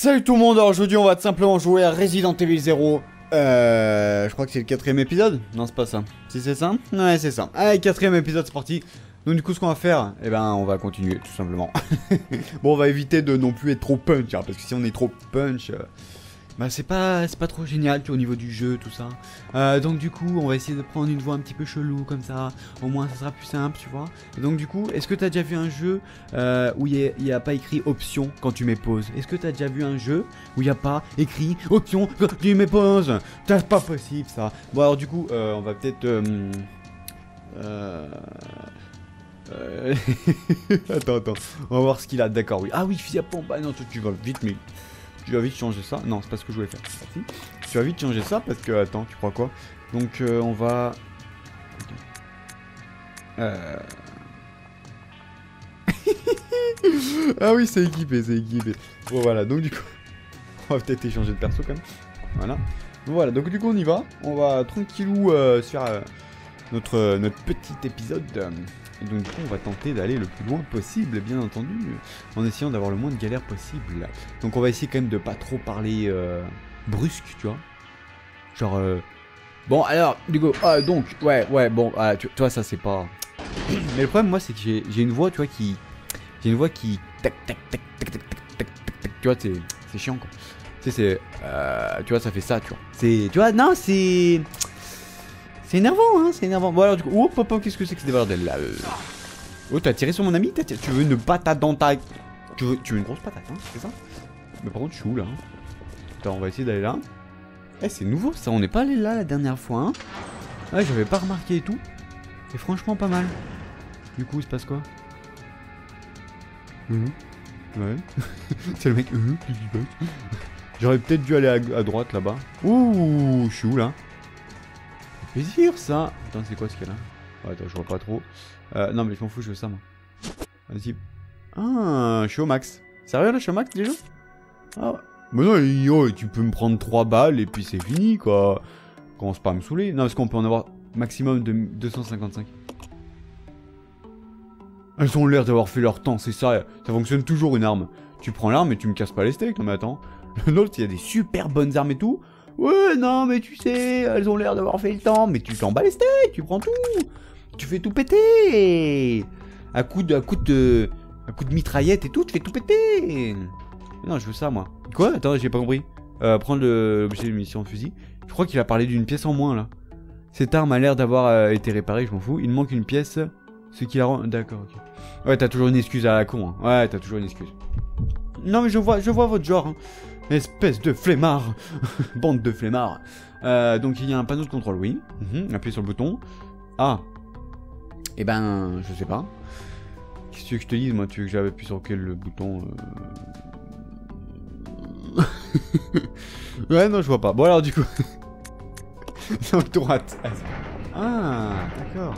Salut tout le monde, alors aujourd'hui on va tout simplement jouer à Resident Evil 0. Je crois que c'est le 4ème épisode. Non, c'est pas ça. Si c'est ça? Ouais, c'est ça. Allez, 4ème épisode, c'est parti. Donc du coup, ce qu'on va faire, eh ben, on va continuer, tout simplement. Bon, on va éviter de non plus être trop punch, hein, parce que si on est trop punch, bah c'est pas trop génial, tu vois, au niveau du jeu, tout ça. Donc du coup, on va essayer de prendre une voix un petit peu chelou, comme ça. Au moins, ça sera plus simple, tu vois. Et donc du coup, est-ce que t'as déjà vu un jeu où il y a pas écrit option quand tu mets pause? Est-ce que t'as déjà vu un jeu où il y a pas écrit option quand tu mets pause? C'est pas possible, ça. Bon, alors du coup, on va peut-être... attends, on va voir ce qu'il a, d'accord, oui. Ah oui, fusil à pompe, ah non, toi, tu vas vite, mais... Tu vas vite changer ça. Non, c'est pas ce que je voulais faire. Merci. Tu vas vite changer ça parce que... Attends, tu crois quoi? Donc, on va... Ah oui, c'est équipé, c'est équipé. Bon, voilà, donc du coup... On va peut-être échanger de perso quand même. Voilà. Voilà, donc du coup, on y va. On va tranquillou se faire notre petit épisode... Et donc du coup on va tenter d'aller le plus loin possible, bien entendu, en essayant d'avoir le moins de galères possible. Donc on va essayer quand même de pas trop parler brusque, tu vois. Genre, bon alors, du coup, donc, ouais, bon, tu vois, ça c'est pas... Mais le problème, moi, c'est que j'ai une voix, tu vois, qui... J'ai une voix qui... Tac, tac, tac, tac, tac, tac, tac, tac, tu vois, c'est chiant, quoi. Tu sais, c'est... tu vois, ça fait ça, tu vois. C'est... Tu vois, non, c'est... C'est énervant, hein, c'est énervant. Bon alors du coup, oh papa, qu'est-ce que c'est que ce débardel là? Oh, t'as tiré sur mon ami? Tu veux une patate dans ta... Tu veux une grosse patate, hein, c'est ça? Mais par contre, je suis où là? Attends, on va essayer d'aller là. Eh, c'est nouveau ça, on n'est pas allé là la dernière fois, hein. Ouais, j'avais pas remarqué et tout. C'est franchement pas mal. Du coup, il se passe quoi? Ouais. C'est le mec, qui dit pas. J'aurais peut-être dû aller à droite là-bas. Ouh, je suis où là? Plaisir ça. Attends, c'est quoi ce qu'il y a là? Attends, je vois pas trop. Non mais je m'en fous, je veux ça moi. Vas-y. Ah, je suis au max. Sérieux là, je suis au max déjà? Ah. Mais non, yo, tu peux me prendre 3 balles et puis c'est fini quoi. Commence pas à me saouler. Non, parce qu'on peut en avoir maximum de 255. Elles ont l'air d'avoir fait leur temps, c'est ça. Ça fonctionne toujours une arme. Tu prends l'arme et tu me casses pas les steaks. Non mais attends. L'autre, il y a des super bonnes armes et tout. Ouais, non, mais tu sais, elles ont l'air d'avoir fait le temps. Mais tu t'en bats les steaks, tu prends tout. Tu fais tout péter. À coup de mitraillette et tout, tu fais tout péter. Non, je veux ça, moi. Quoi? Attends, j'ai pas compris. Prendre l'objet de munition de fusil. Je crois qu'il a parlé d'une pièce en moins, là. Cette arme a l'air d'avoir été réparée, je m'en fous. Il manque une pièce, ce qui la rend... D'accord, ok. Ouais, t'as toujours une excuse à la con, hein. Ouais, t'as toujours une excuse. Non, mais je vois votre genre, hein. Espèce de flemmard. Bande de flemmards. Donc il y a un panneau de contrôle, oui. Appuyez sur le bouton. Ah. Eh ben, je sais pas. Qu'est-ce que tu veux que je te dise, moi? Tu veux que j'appuie sur quel bouton? Ouais, non, je vois pas. Bon, alors du coup... Sur droite. Ah, d'accord.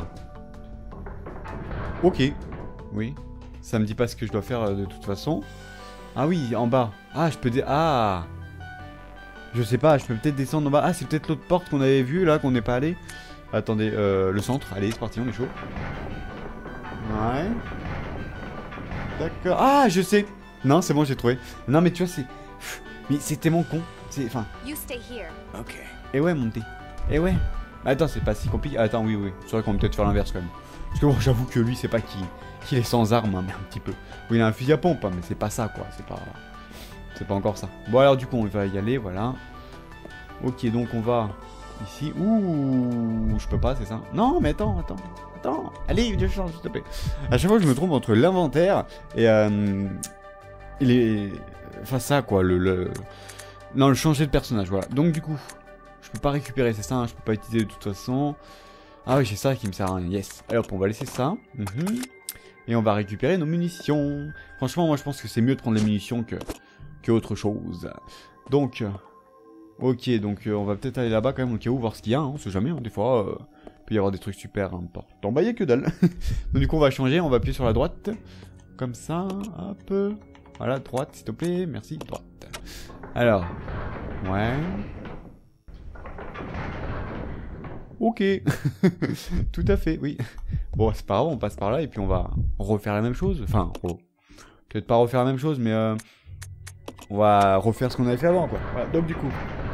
Ok. Oui. Ça me dit pas ce que je dois faire de toute façon. Ah oui, en bas. Ah, je peux... Ah. Je sais pas, je peux peut-être descendre en bas. Ah, c'est peut-être l'autre porte qu'on avait vue, là, qu'on n'est pas allé. Attendez, le centre. Allez, c'est parti, on est chaud. Ouais. D'accord. Ah, je sais. Non, c'est bon, j'ai trouvé. Non, mais tu vois, c'est... Mais c'est tellement con. C'est... Enfin... Ok. Et ouais, monter. Et ouais. Attends, c'est pas si compliqué. Attends, oui. C'est vrai qu'on peut peut-être faire l'inverse, quand même. Parce que bon, j'avoue que lui, c'est pas qu'il est sans armes, hein, mais un petit peu. Oui, il a un fusil à pompe, hein, mais c'est pas ça, quoi. C'est pas encore ça. Bon, alors, du coup, on va y aller, voilà. Ok, donc on va ici. Ouh, je peux pas, c'est ça? Non, mais attends. Allez, je change, s'il te plaît. À chaque fois, je me trompe entre l'inventaire et les... Enfin, ça, quoi, Non, le changer de personnage, voilà. Donc, du coup, je peux pas récupérer, c'est ça, hein, je peux pas utiliser de toute façon. Ah oui, c'est ça qui me sert à rien, yes. Allez hop, on va laisser ça. Et on va récupérer nos munitions. Franchement, moi, je pense que c'est mieux de prendre les munitions que autre chose. Donc... Ok, donc on va peut-être aller là-bas quand même au cas où, voir ce qu'il y a, hein, on sait jamais, hein, des fois, il peut y avoir des trucs super importants. Bah, il y a que dalle. Donc du coup, on va changer, on va appuyer sur la droite, comme ça, hop, voilà, droite, s'il te plaît, merci, droite. Alors, ouais. Ok, tout à fait, oui. Bon, c'est pas grave, on passe par là et puis on va refaire la même chose, enfin, peut-être pas refaire la même chose, mais On va refaire ce qu'on avait fait avant, quoi. Voilà, donc du coup.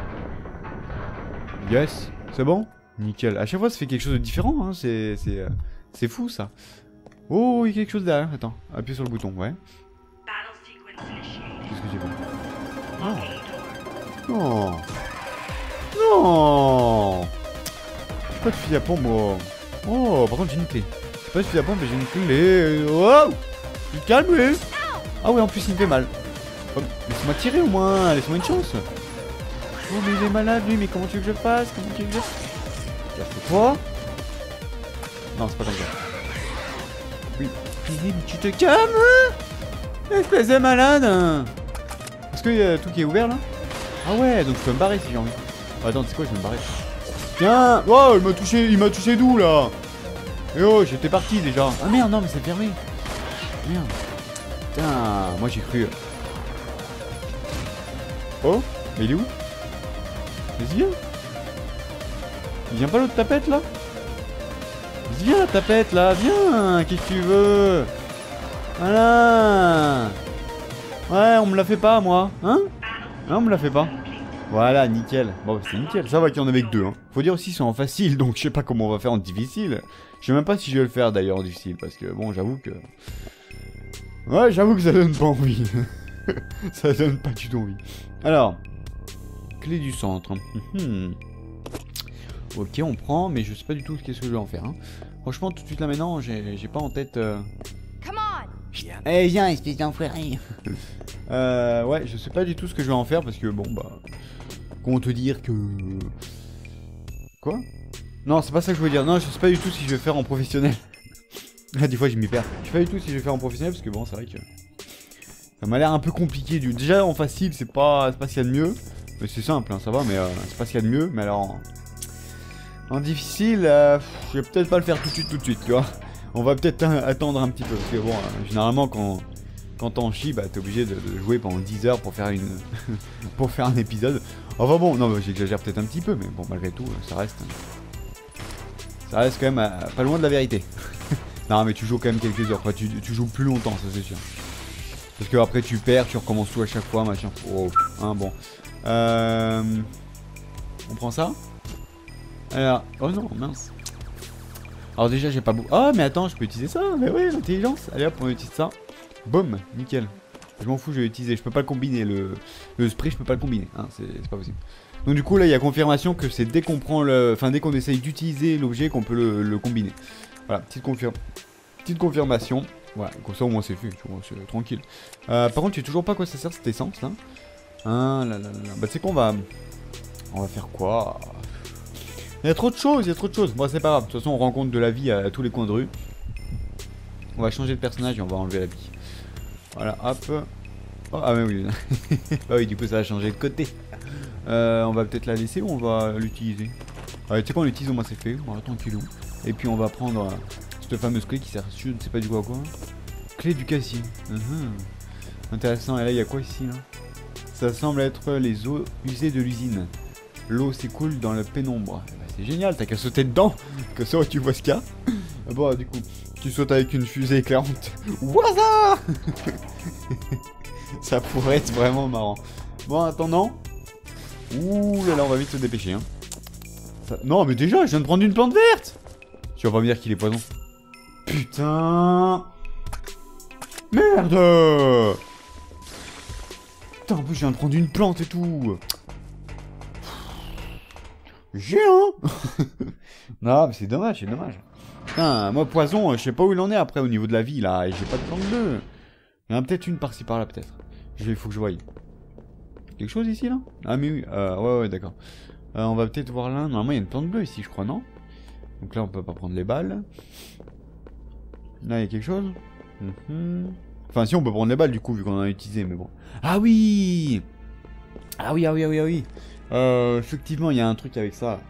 Yes, c'est bon? Nickel. À chaque fois, ça fait quelque chose de différent, hein. C'est fou, ça. Oh, il y a quelque chose derrière. Attends, appuie sur le bouton, ouais. Qu'est-ce que j'ai fait? Non. Non. Non. J'ai pas de fusil à pompe, moi. Oh, par contre, j'ai une clé. J'ai pas de fusil à pompe, mais j'ai une clé. Oh, tu te calmes, lui. Ah ouais, en plus, il me fait mal. Oh, laisse-moi tirer au moins, laisse-moi une chance. Oh, mais il est malade, lui, mais comment tu veux que je fasse? Comment tu veux que je fasse? Casse-toi. Non, c'est pas comme ça. Oui. Mais tu te calmes, espèce de malade. Est-ce qu'il y a tout qui est ouvert, là? Ah ouais, donc je peux me barrer si j'ai envie. Oh, attends, c'est quoi, je vais me barrer. Tiens. Oh, il m'a touché d'où, là? Eh oh, j'étais parti, déjà. Ah merde, non, mais c'est fermé. Merde. Putain, moi j'ai cru. Oh, mais il est où? Vas-y, viens. Il vient pas l'autre tapette là? Vas-y, viens la tapette là, viens. Qu'est-ce que tu veux? Voilà. Ouais, on me la fait pas moi, hein? Hein, on me la fait pas. Voilà, nickel. Bon, c'est nickel. Ça va qu'il y en avait que deux. Hein. Faut dire aussi qu'ils sont en facile, donc je sais pas comment on va faire en difficile. Je sais même pas si je vais le faire d'ailleurs en difficile, parce que bon, j'avoue que... Ouais, j'avoue que ça donne pas envie. Ça donne pas du tout envie. Alors, clé du centre. Ok, on prend, mais je sais pas du tout qu'est-ce que je vais en faire. Hein. Franchement, tout de suite là maintenant, j'ai pas en tête... Eh viens, espèce d'enfoiré. Ouais, je sais pas du tout ce que je vais en faire, parce que bon, bah... Comment te dire que... Quoi? Non, c'est pas ça que je veux dire. Non, je sais pas du tout si je vais faire en professionnel. Là, des fois, je m'y perds. Je sais pas du tout si je vais faire en professionnel, parce que bon, c'est vrai que... Ça m'a l'air un peu compliqué. Déjà, en facile, c'est pas ce qu'il y a de mieux. Mais c'est simple, hein, ça va, mais c'est pas ce qu'il y a de mieux. Mais alors... En difficile, je vais peut-être pas le faire tout de suite, tu vois. On va peut-être attendre un petit peu. Parce que bon, généralement, quand t'en chies, bah t'es obligé de jouer pendant 10 heures pour faire une... pour faire un épisode. Enfin bon, non, bah, j'exagère peut-être un petit peu, mais bon, malgré tout, ça reste quand même pas loin de la vérité. Non, mais tu joues quand même quelques heures, quoi. Tu joues plus longtemps, ça c'est sûr. Parce que après tu perds, tu recommences tout à chaque fois, machin. Oh, hein, bon. On prend ça. Alors, oh non, mince. Alors déjà, j'ai pas beaucoup... Oh, mais attends, je peux utiliser ça. Mais oui, l'intelligence. Allez hop, on utilise ça. Boum, nickel. Je m'en fous, je vais l'utiliser. Je peux pas le combiner. Le spray, je peux pas le combiner. Hein, c'est pas possible. Donc du coup, là, il y a confirmation que c'est dès qu'on prend le... Enfin, dès qu'on essaye d'utiliser l'objet qu'on peut le combiner. Voilà, petite confirmation. Voilà, comme ça au moins c'est fait. C'est tranquille. Par contre, je sais toujours pas à quoi ça sert cette essence, là. Hein, là. Bah, tu sais qu'on va... On va faire quoi? Il y a trop de choses, Bon, c'est pas grave. De toute façon, on rencontre de la vie à tous les coins de rue. On va changer de personnage et on va enlever la vie. Voilà, hop. Oh, ah, mais oui. Bah oui, du coup, ça va changer de côté. On va peut-être la laisser ou on va l'utiliser? Tu sais quoi, on l'utilise, au moins c'est fait. Voilà, tranquillou. Et puis, on va prendre cette fameuse clé qui sert, je ne sais pas du coup à quoi. Clé du casier. Intéressant. Et là, il y a quoi ici, là? Ça semble être les eaux usées de l'usine. L'eau s'écoule dans la pénombre. Bah, c'est génial, t'as qu'à sauter dedans. Que ça, tu vois ce qu'il y a. Bon, du coup, tu sautes avec une fusée éclairante. Waza. Ça pourrait être vraiment marrant. Bon, en attendant. Ouh là là, on va vite se dépêcher. Hein. Ça... Non, mais déjà, je viens de prendre une plante verte. Tu vas pas me dire qu'il est poison. Putain. Merde. Putain, en plus, je viens de prendre une plante et tout. Géant. Non, mais c'est dommage, Putain, moi, poison, je sais pas où il en est après au niveau de la vie, là. Et j'ai pas de plante bleue. Il y en a peut-être une par-ci, par-là, peut-être. Il faut que je voie. Quelque chose ici, là? Ah, mais oui. Ouais, d'accord. On va peut-être voir là. Normalement, il y a une plante bleue ici, je crois, non? Donc là, on peut pas prendre les balles. Là, il y a quelque chose? Enfin, si, on peut prendre les balles, du coup, vu qu'on en a utilisé, mais bon. Ah oui. Effectivement, il y a un truc avec ça.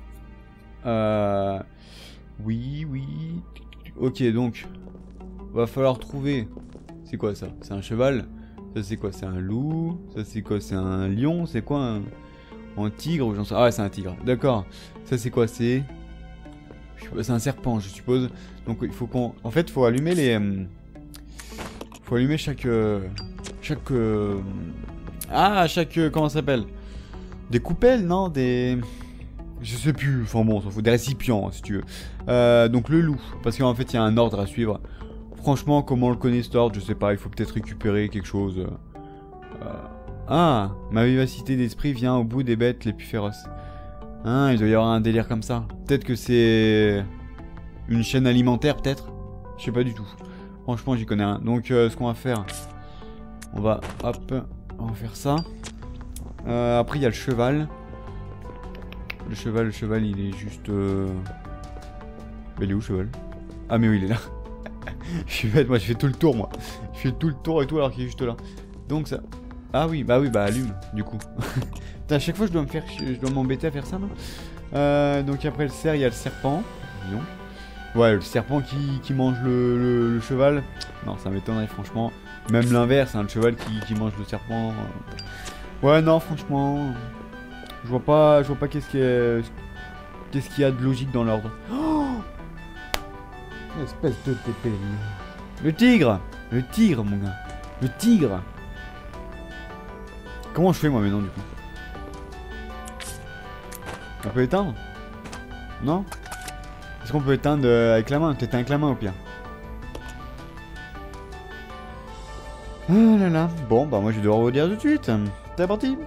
Oui. Ok, donc... Va falloir trouver... C'est quoi, ça? C'est un cheval? Ça, c'est quoi? C'est un loup? Ça, c'est quoi? C'est un lion? C'est quoi un tigre? J'en sais... Ah, ouais, c'est un tigre. D'accord. Ça, c'est quoi? C'est un serpent, je suppose. Donc, il faut qu'on... En fait, il faut allumer les... Faut allumer chaque Ah, chaque... comment ça s'appelle? Des coupelles, non? Des... Je sais plus, enfin bon, on s'en fout. Des récipients, si tu veux. Donc le loup, parce qu'en fait, il y a un ordre à suivre. Franchement, comment on le connaît cet ordre, je sais pas. Il faut peut-être récupérer quelque chose. Ah, ma vivacité d'esprit vient au bout des bêtes les plus féroces. Ah, il doit y avoir un délire comme ça. Peut-être que c'est... une chaîne alimentaire, peut-être? Je sais pas du tout. Franchement, j'y connais rien. Donc, ce qu'on va faire... On va... Hop... On va faire ça. Après, il y a le cheval. Le cheval, il est juste... Mais il est où, le cheval? Ah, mais oui, il est là. Je suis bête, moi, je fais tout le tour, moi. Je fais tout le tour et tout, alors qu'il est juste là. Donc, ça... Ah oui, bah allume, du coup. Putain, à chaque fois, je dois m'embêter à faire ça, non? Donc, après le cerf, il y a le serpent. Disons. Ouais, le serpent qui mange le cheval. Non, ça m'étonnerait, franchement. Même l'inverse, hein, le cheval qui mange le serpent. Ouais, non, franchement... Je vois pas qu'est-ce qu'il y a de logique dans l'ordre. Oh, espèce de TP. Le tigre, mon gars. Le tigre. Comment je fais, moi, maintenant, du coup? On peut éteindre? Non? Est-ce qu'on peut éteindre avec la main? T'éteins avec la main, au pire. Ah là là. Bon, bah moi, je vais devoir vous dire tout de suite. C'est parti.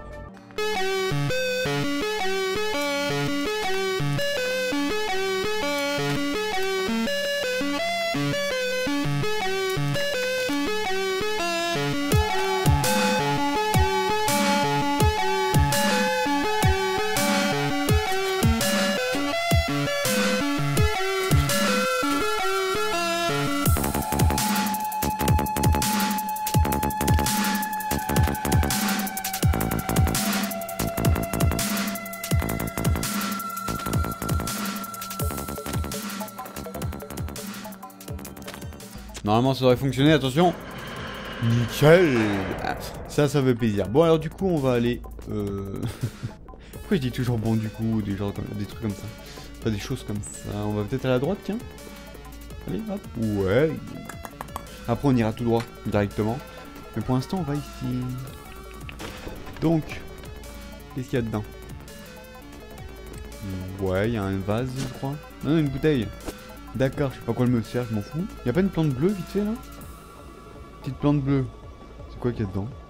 Normalement ça devrait fonctionner, attention. Nickel. Ça fait plaisir. Bon alors du coup on va aller... Pourquoi je dis toujours bon du coup, des trucs comme ça? Pas des choses comme ça. On va peut-être à la droite, tiens. Allez, hop. Ouais. Après on ira tout droit, directement. Mais pour l'instant on va ici. Donc, qu'est-ce qu'il y a dedans? Ouais, il y a un vase je crois. Non, une bouteille. D'accord, je sais pas quoi me sert, je m'en fous. Y'a pas une plante bleue vite fait là? Petite plante bleue. C'est quoi qu'il y a dedans?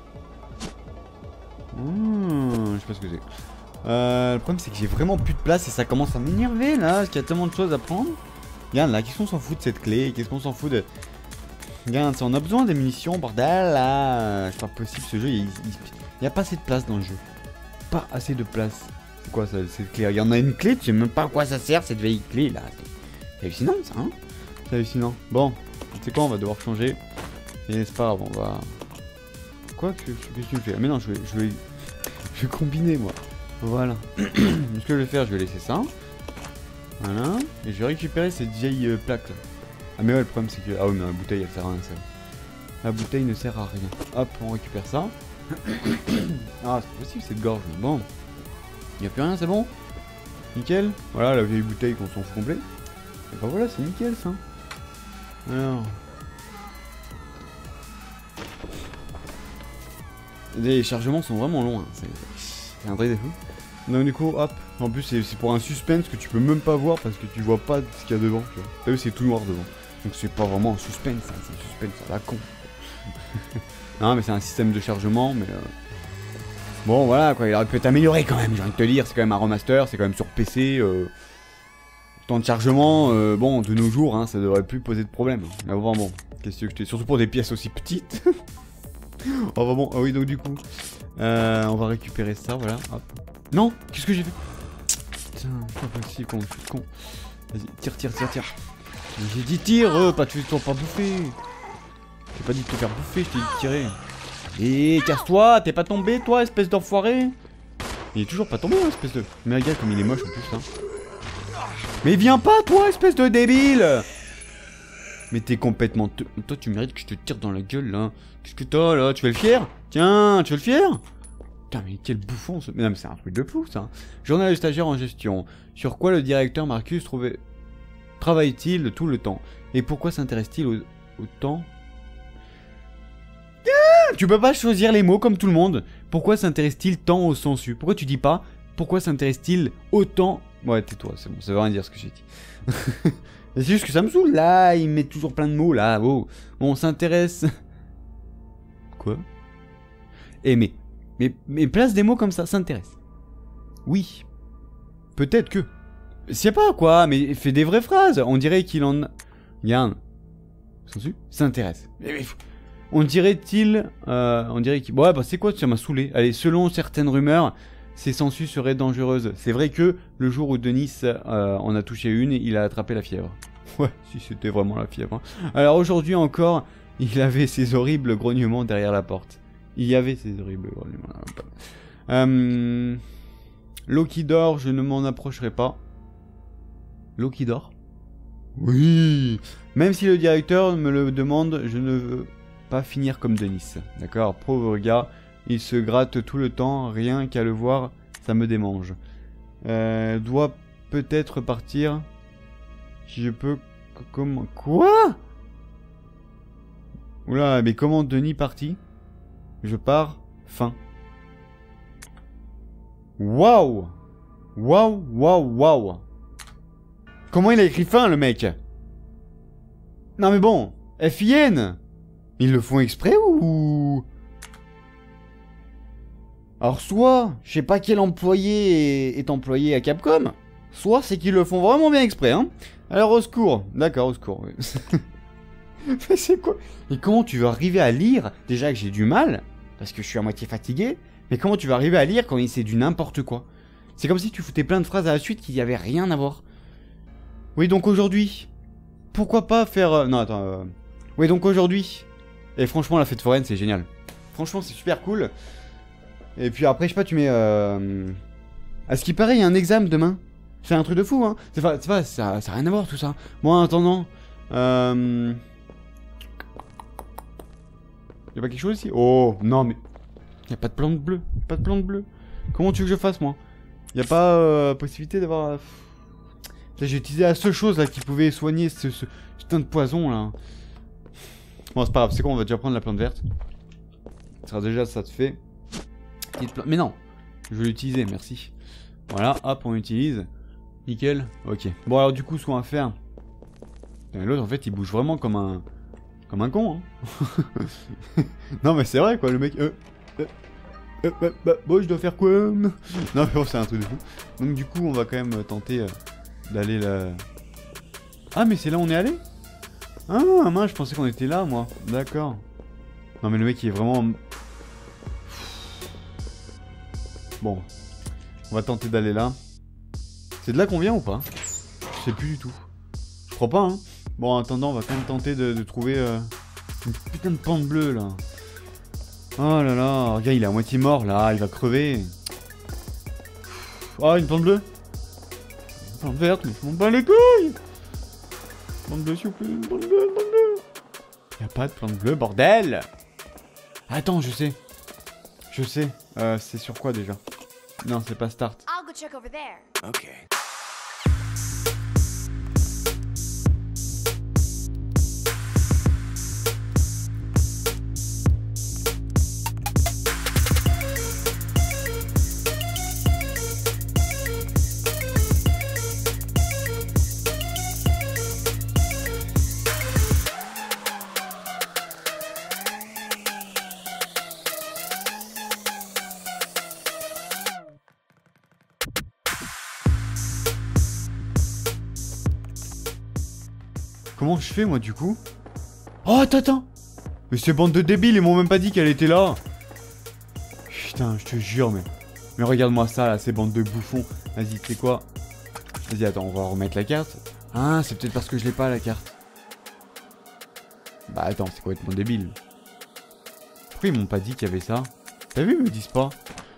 Je sais pas ce que c'est. Le problème c'est que j'ai vraiment plus de place et ça commence à m'énerver là, parce qu'il y a tellement de choses à prendre. Regarde là, qu'est-ce qu'on s'en fout de cette clé? Qu'est-ce qu'on s'en fout de... Regarde, on a besoin des munitions, bordel là. C'est pas possible ce jeu, il y a pas assez de place dans le jeu. Pas assez de place. C'est quoi ça, cette clé? Il y en a une clé, tu sais même pas à quoi ça sert cette vieille clé là. C'est hallucinant ça, hein? C'est hallucinant. Bon, tu sais quoi, on va devoir changer. Et c'est pas grave, on va... Quoi? Qu'est-ce que tu fais? Mais non, je vais combiner moi. Voilà. Ce que je vais faire, je vais laisser ça. Voilà. Et je vais récupérer cette vieille plaque là. Ah mais ouais, le problème c'est que... Ah oui, mais la bouteille elle sert à rien ça. La bouteille ne sert à rien. Hop, on récupère ça. Ah, c'est possible cette gorge. Bon. Y'a plus rien, c'est bon? Nickel. Voilà la vieille bouteille qu'on s'en fout complet. Et bah voilà, c'est nickel ça. Alors. Les chargements sont vraiment longs, hein. C'est un vrai défaut. Donc du coup, hop. En plus c'est pour un suspense que tu peux même pas voir parce que tu vois pas ce qu'il y a devant. T'as vu, c'est tout noir devant. Donc c'est pas vraiment un suspense, hein. C'est un suspense à la con. Non mais c'est un système de chargement, mais... Bon voilà quoi, il aurait pu être amélioré quand même, j'ai envie de te dire. C'est quand même un remaster, c'est quand même sur PC. Temps de chargement, bon, de nos jours, hein, ça devrait plus poser de problème. Mais vraiment, qu'est-ce que je t'ai... Surtout pour des pièces aussi petites. Oh, vraiment, ah oui, donc du coup, on va récupérer ça, voilà. Hop. Non, qu'est-ce que j'ai fait? Putain, pas possible, con, je suis con. Vas-y, tire. J'ai dit tire, pas tu ne pas bouffer. J'ai pas dit de te faire bouffer, je t'ai dit de tirer. Et casse-toi, t'es pas tombé, toi, espèce d'enfoiré. Il est toujours pas tombé, hein, espèce de... Mais regarde comme il est moche en plus, hein. Mais viens pas, toi, espèce de débile! Mais t'es complètement... Toi, tu mérites que je te tire dans la gueule, là. Qu'est-ce que t'as, là? Tu veux le fier? Tiens, tu veux le fier? Putain, mais quel bouffon, ce... Mais non, mais c'est un truc de fou, ça. Journal de stagiaire en gestion. Sur quoi le directeur Marcus travaille-t-il tout le temps? Et pourquoi s'intéresse-t-il au temps? Tu peux pas choisir les mots comme tout le monde. Pourquoi s'intéresse-t-il tant au sensu? Pourquoi tu dis pas pourquoi s'intéresse-t-il autant... Ouais, tais-toi, c'est bon, ça veut rien dire ce que j'ai dit. C'est juste que ça me saoule, là, il met toujours plein de mots, là, oh. On s'intéresse... Quoi? Mais place des mots comme ça, s'intéresse. Oui. Peut-être que... Je sais pas, quoi, mais fais des vraies phrases. On dirait qu'il en... Regarde. Sensu? S'intéresse. On dirait-il... on dirait qu'il... Ouais, bah c'est quoi? Ça m'a saoulé. Allez, selon certaines rumeurs... Ces sangsues seraient dangereuses. C'est vrai que le jour où Denis en a touché une, il a attrapé la fièvre. Ouais, si c'était vraiment la fièvre. Hein. Alors aujourd'hui encore, il avait ces horribles grognements derrière la porte. Il y avait ces horribles grognements derrière la porte. L'eau qui dort, je ne m'en approcherai pas. L'eau qui dort? Oui. Même si le directeur me le demande, je ne veux pas finir comme Denis. D'accord, pauvre gars. Il se gratte tout le temps, rien qu'à le voir, ça me démange. Dois peut-être partir. Si je peux... Comment... Quoi? Oula, mais comment Denis partit? Je pars. Fin. Waouh! Waouh, waouh, waouh! Comment il a écrit fin, le mec? Non mais bon, FIN! Ils le font exprès ou... Alors soit, je sais pas quel employé est employé à Capcom, soit c'est qu'ils le font vraiment bien exprès, hein. Alors au secours, d'accord, au secours. Oui. Mais c'est quoi? Et comment tu veux arriver à lire? Déjà que j'ai du mal, parce que je suis à moitié fatigué, mais comment tu vas arriver à lire quand c'est du n'importe quoi? C'est comme si tu foutais plein de phrases à la suite qui n'y avaient rien à voir. Oui, donc aujourd'hui, pourquoi pas faire... Non, attends... Oui, donc aujourd'hui... Et franchement, la fête foraine, c'est génial. Franchement, c'est super cool. Et puis après, je sais pas, tu mets... À ce qui paraît, il y a un examen demain. C'est un truc de fou, hein. C'est pas, ça a rien à voir, tout ça. Bon, en attendant... Y'a pas quelque chose ici? Oh, non, mais... Y'a pas de plante bleue. Pas de plante bleue. Comment tu veux que je fasse, moi? Y'a pas possibilité d'avoir... J'ai utilisé la seule chose, là, qui pouvait soigner ce putain de poison, là. Bon, c'est pas grave, c'est quoi, on va déjà prendre la plante verte. Ça sera déjà, ça te fait... Mais non, je vais l'utiliser, merci. Voilà, hop, on utilise. Nickel, ok. Bon, alors du coup, ce qu'on va faire... L'autre, en fait, il bouge vraiment comme un con, hein. Non, mais c'est vrai, quoi, le mec... bon, je dois faire quoi? Non, mais bon, c'est un truc de fou. Donc, du coup, on va quand même tenter d'aller là... Ah, mais c'est là où on est allé? Ah, mince, je pensais qu'on était là, moi. D'accord. Non, mais le mec, il est vraiment... Bon, on va tenter d'aller là. C'est de là qu'on vient ou pas? Je sais plus du tout. Je crois pas, hein. Bon, en attendant, on va quand même tenter de trouver une putain de plante bleue, là. Oh là là, regarde, il est à moitié mort, là, il va crever. Oh, une plante bleue. Une plante verte, mais je m'en bats les couilles. Plante bleue, s'il vous plaît, une plante bleue, une plante bleue. Y'a pas de plante bleue, bordel. Attends, je sais. Je sais. C'est sur quoi déjà? Non, c'est pas start. Ok. Comment je fais moi du coup? Oh attends. Mais ces bandes de débiles, ils m'ont même pas dit qu'elle était là. Putain, je te jure, mais regarde-moi ça là, ces bandes de bouffons. Vas-y, tu sais quoi? Vas-y, attends, on va remettre la carte. Ah, c'est peut-être parce que je l'ai pas la carte. Bah attends, c'est complètement débile. Pourquoi ils m'ont pas dit qu'il y avait ça? T'as vu, ils me disent pas.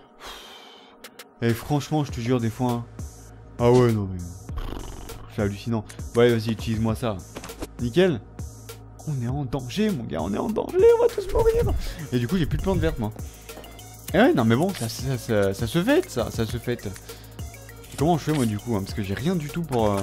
Et franchement, je te jure, des fois... Hein. Ah ouais, non mais... C'est hallucinant. Ouais, vas-y, utilise-moi ça. Nickel. On est en danger, mon gars, on est en danger, on va tous mourir. Et du coup, j'ai plus de plantes vertes, moi. Et ouais, non mais bon, ça se fait, ça se fait. Comment je fais, moi, du coup, hein, parce que j'ai rien du tout pour...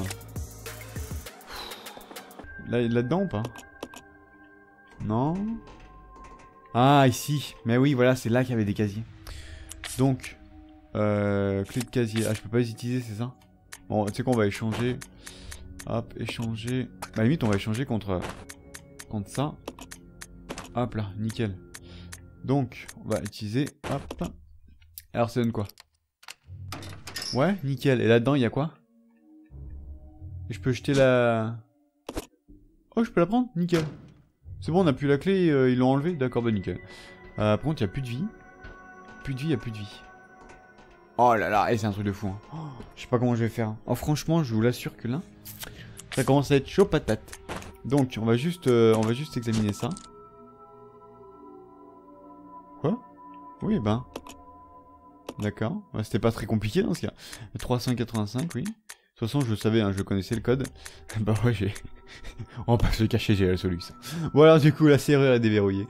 Là-dedans ou pas? Non. Ah, ici. Mais oui, voilà, c'est là qu'il y avait des casiers. Donc, clé de casier. Ah, je peux pas les utiliser, c'est ça? Bon, tu sais qu'on va échanger. Hop, échanger. Bah, limite, on va échanger contre ça. Hop là, nickel. Donc, on va utiliser. Hop. Alors, ça donne quoi? Ouais, nickel. Et là-dedans, il y a quoi? Et je peux jeter la... Oh, je peux la prendre? Nickel. C'est bon, on a plus la clé, ils l'ont enlevé? D'accord, bah nickel. Par contre, il n'y a plus de vie. Plus de vie, il n'y a plus de vie. Oh là là, et c'est un truc de fou. Hein. Oh, je sais pas comment je vais faire. Oh, franchement, je vous l'assure que là, ça commence à être chaud patate. Donc, on va juste examiner ça. Quoi? Oui, ben. D'accord. Ouais, c'était pas très compliqué dans ce cas. 385, oui. De toute façon, je le savais, hein, je connaissais le code. Bah ouais, j'ai... On va pas se le cacher, j'ai la solution. Bon alors, du coup, la serrure est déverrouillée.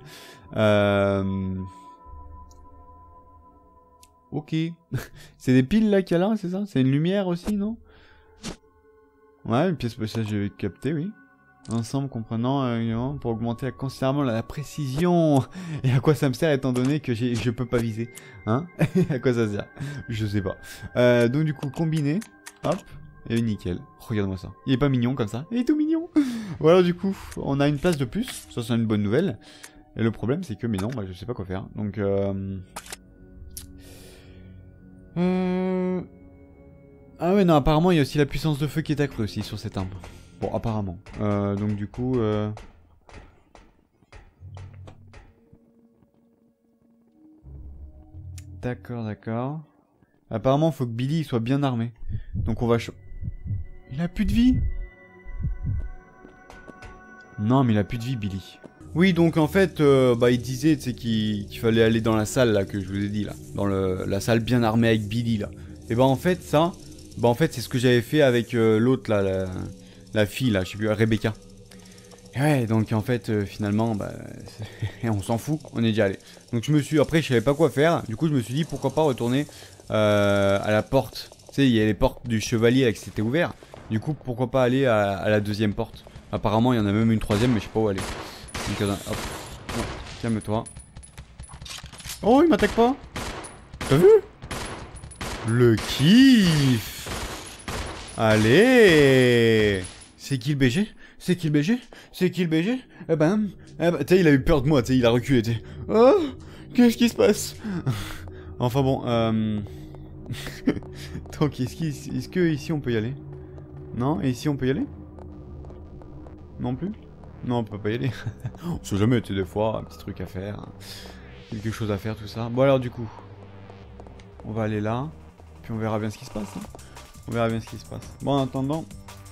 Ok. C'est des piles là qu'il y a là, c'est ça? C'est une lumière aussi, non? Ouais, une pièce, ça j'ai capté, oui. Ensemble comprenant pour augmenter considérablement la précision. Et à quoi ça me sert étant donné que je peux pas viser? Hein? À quoi ça sert? Je sais pas. Donc du coup, combiné. Hop. Et nickel. Regarde-moi ça. Il est pas mignon comme ça? Il est tout mignon. Voilà, du coup, on a une place de plus. Ça, c'est une bonne nouvelle. Et le problème, c'est que, mais non, moi, je sais pas quoi faire. Donc, Ah ouais, non, apparemment, il y a aussi la puissance de feu qui est accrue aussi sur cet arbre. Bon, apparemment. Donc, du coup... D'accord, d'accord. Apparemment, il faut que Billy soit bien armé. Donc, on va... Il a plus de vie? Non, mais il a plus de vie, Billy. Oui, donc en fait, il disait qu'il fallait aller dans la salle là que je vous ai dit là, dans la salle bien armée avec Billy là. Et en fait ça, c'est ce que j'avais fait avec l'autre là, la fille là, je sais plus, Rebecca. Et ouais, donc en fait finalement, on s'en fout, on est déjà allé. Donc après je savais pas quoi faire, du coup je me suis dit pourquoi pas retourner à la porte. Tu sais, il y a les portes du chevalier là qui s'étaient ouvertes. Du coup pourquoi pas aller à la deuxième porte. Apparemment il y en a même une troisième, mais je sais pas où aller. Donc, hop. Oh, calme-toi. Oh, il m'attaque pas. T'as vu? Le kiff. Allez. C'est qui le BG? C'est qui le BG? C'est qui le BG? Tu sais, il a eu peur de moi, tu sais, il a reculé, tu sais. Oh, qu'est-ce qui se passe? Enfin bon, donc, est-ce que ici on peut y aller? Non? Et ici on peut y aller? Non plus? Non, on peut pas y aller. On sait jamais, tu sais, des fois, un petit truc à faire. Quelque chose à faire, tout ça. Bon, alors, du coup, on va aller là. Puis on verra bien ce qui se passe. Hein. On verra bien ce qui se passe. Bon, en attendant,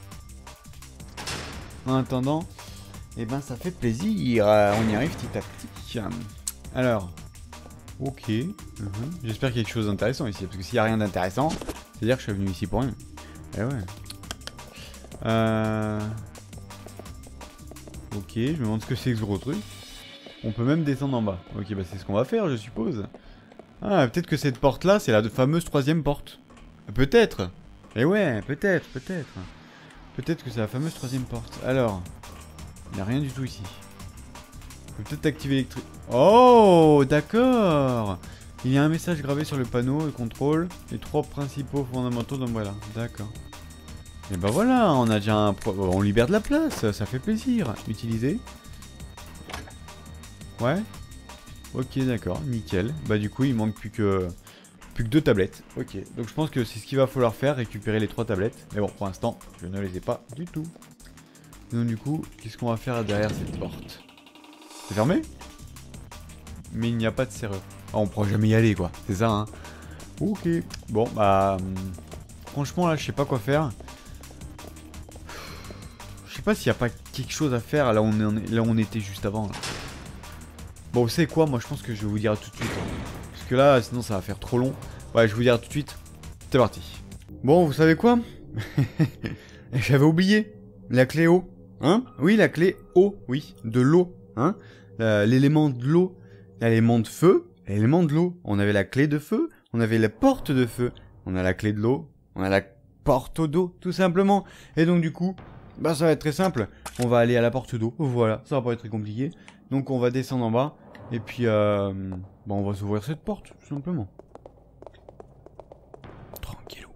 eh ben, ça fait plaisir. On y arrive petit à petit. Alors, ok. J'espère qu'il y a quelque chose d'intéressant ici. Parce que s'il n'y a rien d'intéressant, c'est-à-dire que je suis venu ici pour rien. Eh ouais. Ok, je me demande ce que c'est que ce gros truc. On peut même descendre en bas. Ok, bah c'est ce qu'on va faire, je suppose. Ah, peut-être que cette porte-là, c'est la fameuse troisième porte. Peut-être. Eh ouais, peut-être. Peut-être que c'est la fameuse troisième porte. Alors, il n'y a rien du tout ici. On peut peut-être activer l'électrique. Oh, d'accord. Il y a un message gravé sur le panneau de contrôle. Les trois principaux fondamentaux d'Umbrella. D'accord. Et bah voilà, on a déjà un... On libère de la place, ça fait plaisir. Utiliser. Ouais. Ok, d'accord, nickel. Bah du coup, il manque plus que 2 tablettes. Ok, donc je pense que c'est ce qu'il va falloir faire, récupérer les 3 tablettes. Mais bon, pour l'instant, je ne les ai pas du tout. Donc du coup, qu'est-ce qu'on va faire derrière cette porte? C'est fermé? Mais il n'y a pas de serrure. Ah, on pourra jamais y aller, quoi. C'est ça, hein. Ok. Bon, bah... franchement, là, je sais pas quoi faire. Je sais pas s'il n'y a pas quelque chose à faire là où on était juste avant. Là. Bon, vous savez quoi? Moi, je pense que je vais vous dire tout de suite. Hein. Parce que là, sinon, ça va faire trop long. Ouais, je vais vous dire tout de suite. C'est parti. Bon, vous savez quoi? J'avais oublié. La clé eau. Hein? Oui, la clé eau. Oui, de l'eau. Hein? L'élément de l'eau. L'élément de feu. L'élément de l'eau. On avait la clé de feu. On avait la porte de feu. On a la clé de l'eau. On a la porte d'eau, tout simplement. Et donc, du coup... ça va être très simple. On va aller à la porte d'eau. Voilà, ça va pas être très compliqué. Donc on va descendre en bas. Et puis, bon, on va s'ouvrir cette porte, tout simplement. Tranquillou.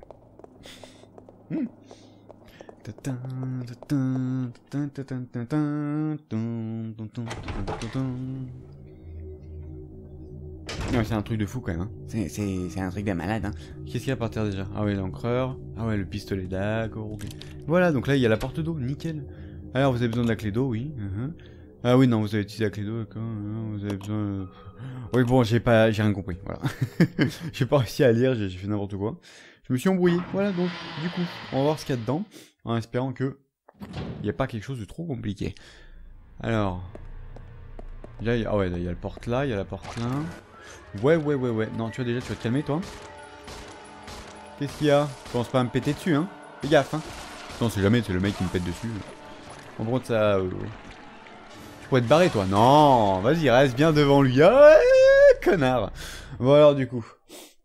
Ouais, c'est un truc de fou quand même. Hein. C'est un truc de malade. Hein. Qu'est-ce qu'il y a par terre déjà? Ah ouais, l'encreur. Ah ouais, le pistolet, d'accord. Okay. Voilà, donc là il y a la porte d'eau, nickel. Alors vous avez besoin de la clé d'eau, oui. Ah oui, non, vous avez utilisé la clé d'eau, d'accord. Vous avez besoin. Oui, bon, j'ai rien compris. Voilà. J'ai pas réussi à lire, j'ai fait n'importe quoi. Je me suis embrouillé. Voilà, donc du coup, on va voir ce qu'il y a dedans, en espérant que il n'y a pas quelque chose de trop compliqué. Alors, là, ah ouais, il y a la porte là, il y a la porte là. Ouais. Non, tu vois déjà, tu vas te calmer, toi. Qu'est-ce qu'il y a? Tu penses pas à me péter dessus, hein? Fais gaffe, hein. Non, c'est jamais, c'est le mec qui me pète dessus. En gros, ça... Tu pourrais te barrer, toi. Non, vas-y, reste bien devant lui. Ah, connard. Bon, alors, du coup.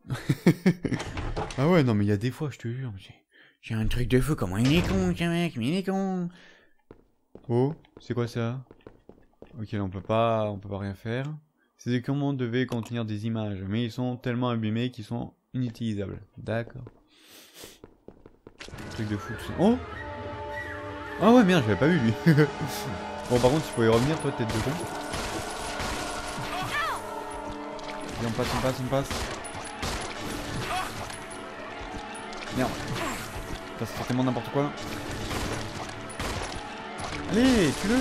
Ah ouais, non, mais il y a des fois, je te jure. J'ai un truc de fou. Comment il est con, ce mec, mais il est con. Oh, c'est quoi ça? Ok, là, on peut pas rien faire. Ces écrans devaient contenir des images, mais ils sont tellement abîmés qu'ils sont inutilisables. D'accord. Truc de fou. Oh! Ah ouais, merde, j'avais pas vu lui. Bon, par contre, tu pouvais revenir, toi, tête de con. Et on passe. Merde. Ça, c'est forcément n'importe quoi. Allez, tue-le!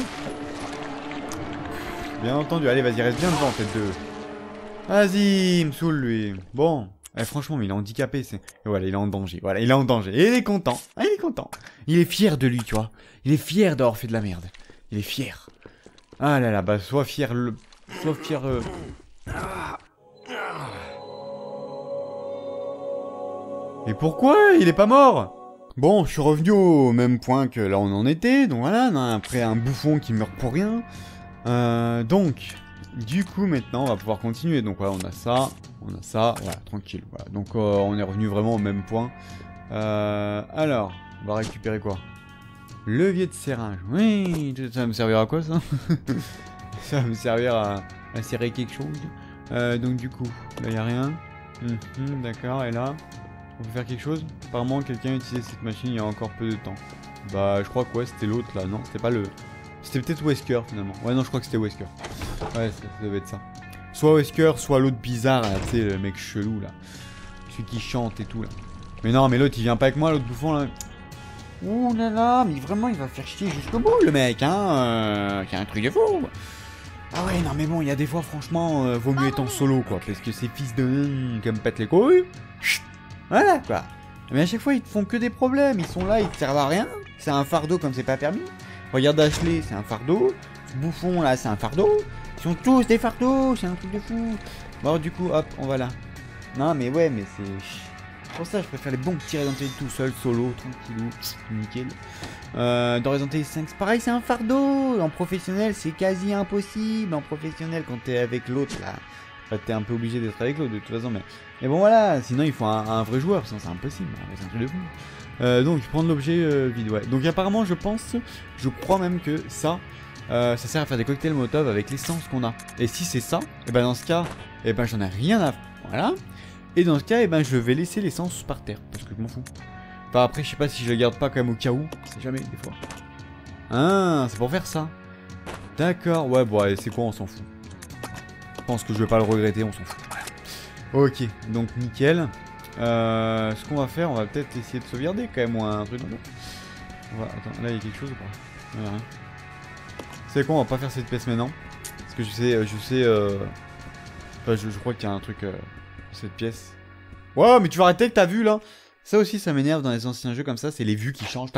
Bien entendu, allez, vas-y, reste bien devant, tête de... Vas-y, il me saoule, lui. Bon, franchement, mais il est handicapé, c'est... Voilà, il est en danger, voilà, il est en danger. Et il est content, ah, il est content. Il est fier de lui, tu vois. Il est fier d'avoir fait de la merde. Il est fier. Ah là là, bah, sois fier, Sois fier... Et pourquoi il est pas mort? Bon, je suis revenu au même point que là on en était, donc voilà, après un bouffon qui meurt pour rien. Donc, du coup, maintenant, on va pouvoir continuer. Donc, voilà, on a ça, voilà, tranquille. Voilà. Donc, on est revenu vraiment au même point. Alors, on va récupérer quoi? Levier de serrage. Oui, ça va me servir à quoi, ça? Ça va me servir à serrer quelque chose. Donc, du coup, là, il n'y a rien. D'accord, et là, on peut faire quelque chose? Apparemment, quelqu'un a utilisé cette machine il y a encore peu de temps. Bah, je crois que ouais, c'était l'autre, là. Non, c'était pas le... C'était peut-être Wesker finalement. Ouais, non, je crois que c'était Wesker. Ouais, ça devait être ça. Soit Wesker, soit l'autre bizarre, là, tu sais, le mec chelou là. Celui qui chante et tout là. Mais non, mais l'autre il vient pas avec moi, l'autre bouffon là. Ouh là là, mais vraiment il va faire chier jusqu'au bout le mec, hein. C'est un truc de fou. Ah ouais, non, mais bon, il y a des fois, franchement, vaut mieux être en solo quoi. Parce que ces fils de qui me pètent les couilles. Voilà quoi. Mais à chaque fois ils te font que des problèmes. Ils sont là, ils te servent à rien. C'est un fardeau comme c'est pas permis. Regarde Ashley, c'est un fardeau. Ce bouffon là, c'est un fardeau. Ils sont tous des fardeaux, c'est un truc de fou. Bon, du coup, hop, on va là. Non, mais ouais, mais c'est... Pour ça, je préfère les bons petits Resident Evil tout seul, solo, tranquillou, nickel. Dans Resident Evil 5, c'est pareil, c'est un fardeau. En professionnel, c'est quasi impossible. En professionnel, quand t'es avec l'autre là, enfin, t'es un peu obligé d'être avec l'autre de toute façon. Mais bon, voilà, sinon il faut un vrai joueur, sinon c'est impossible. C'est un truc de fou. Donc prendre l'objet vide, ouais. Donc apparemment je crois même que ça sert à faire des cocktails Molotov avec l'essence qu'on a. Et si c'est ça, et ben dans ce cas, et ben j'en ai rien à... Voilà. Et dans ce cas, et ben je vais laisser l'essence par terre, parce que je m'en fous. Enfin après je sais pas si je la garde pas quand même au cas où, c'est jamais des fois. Ah, c'est pour faire ça. D'accord, ouais bon allez, c'est quoi, on s'en fout. Je pense que je vais pas le regretter, on s'en fout. Ok, donc nickel. Ce qu'on va faire, on va peut-être essayer de sauvegarder quand même, ou un truc comme ça. Attends, là il y a quelque chose ou pas? Ouais, rien. C'est quoi, on va pas faire cette pièce maintenant. Parce que je sais, enfin, je crois qu'il y a un truc, cette pièce. Ouais, mais tu vas arrêter que t'as vu là. Ça aussi, ça m'énerve dans les anciens jeux comme ça, c'est les vues qui changent.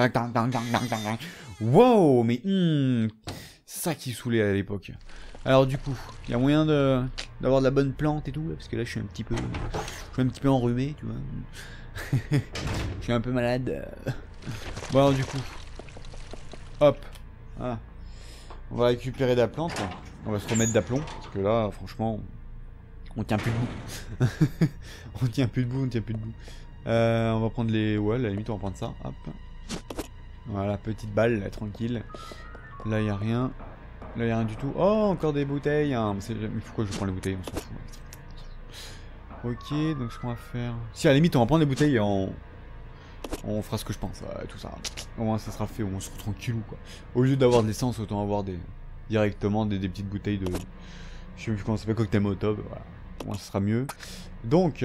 Wow, mais ça qui saoulait à l'époque. Alors du coup, il y a moyen d'avoir de la bonne plante et tout, là, parce que là je suis un petit peu enrhumé, tu vois. Je suis un peu malade. Bon alors du coup, hop, voilà. On va récupérer de la plante, on va se remettre d'aplomb, parce que là, franchement, on tient plus debout. On tient plus debout. On va prendre les... Ouais, à la limite on va prendre ça, hop. Voilà, petite balle, là, tranquille. Là, il n'y a rien. Là, il y a rien du tout. Oh, encore des bouteilles. Hein. Pourquoi je prends les bouteilles? On s'en fout. Ok, donc ce qu'on va faire... Si, à la limite, on va prendre les bouteilles et on fera ce que je pense. Tout ça. Au moins, ça sera fait. On sera tranquillou, quoi. Au lieu d'avoir de l'essence, autant avoir directement des petites bouteilles de... Je sais plus comment ça s'appelle, cocktail Molotov. Voilà. Au moins, ça sera mieux. Donc...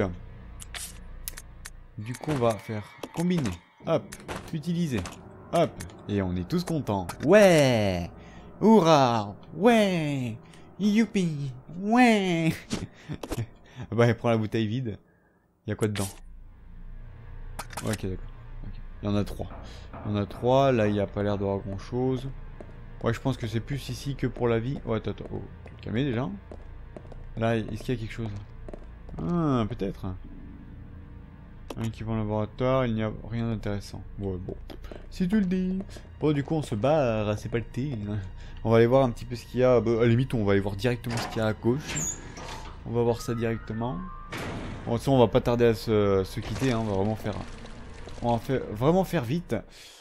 Du coup, on va faire combiner. Hop. Utiliser. Hop. Et on est tous contents. Ouais. Hurrah. Ouais. Youpi. Ouais. Bah, elle prend la bouteille vide. Il y a quoi dedans? Ok, d'accord. Okay. Il y en a 3. Il y en a 3. Là, il n'y a pas l'air d'avoir grand chose. Ouais, je pense que c'est plus ici que pour la vie. Ouais, attends. Oh, tu te calmes déjà. Là, est-ce qu'il y a quelque chose? Ah, peut-être. Un équipement laboratoire, il n'y a rien d'intéressant. Ouais, bon. Si tu le dis. Bon, du coup, on se barre, c'est pas le thé. On va aller voir un petit peu ce qu'il y a. Bah, à la limite, on va aller voir directement ce qu'il y a à gauche. On va voir ça directement. Bon, sinon, on va pas tarder à se quitter. Hein. On va vraiment faire. On va vraiment faire vite.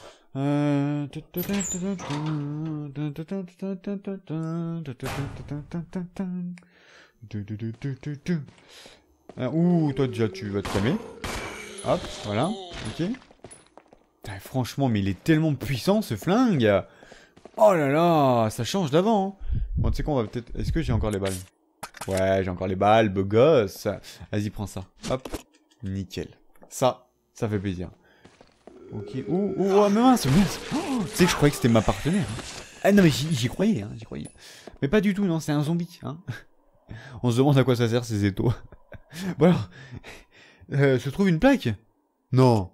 Ouh, toi déjà, tu vas te calmer. Hop, voilà, ok. Putain, franchement, mais il est tellement puissant ce flingue. Oh là là, ça change d'avant. Hein. Bon, tu sais quoi, on va peut-être... Est-ce que j'ai encore les balles? Ouais, j'ai encore les balles, beau gosse. Vas-y, prends ça. Hop, nickel. Ça fait plaisir. Ok, oh, mais mince, tu sais que je croyais que c'était ma partenaire. Hein. Ah non, mais j'y croyais, hein, j'y croyais. Mais pas du tout, non, c'est un zombie. Hein. On se demande à quoi ça sert ces étaux. Bon alors... se trouve une plaque? Non.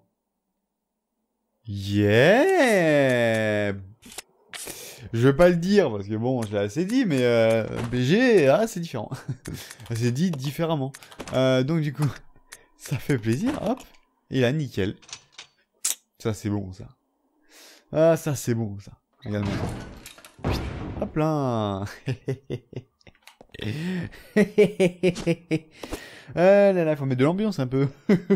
Yeah. Je vais pas le dire parce que bon, je l'ai assez dit, mais BG, c'est différent. C'est dit différemment. Donc du coup, ça fait plaisir. Hop. Et là, nickel. Ça c'est bon ça. Ah ça c'est bon ça. Regarde-moi ça. Hop là. Ah là là, faut mettre de l'ambiance un peu.